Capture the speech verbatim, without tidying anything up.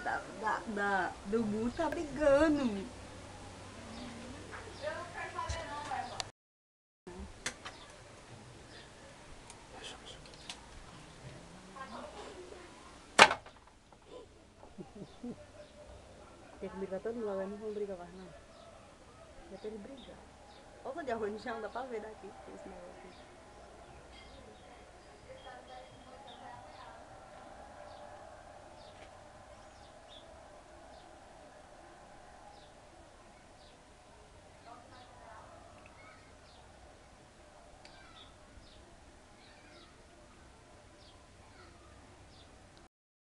da, da, da, do burro tá brigando. Tem que brigar todo mundo, não vão brigar mais não. É pra ele brigar. Olha de arroz no chão, dá pra ver daqui esse negócio aqui.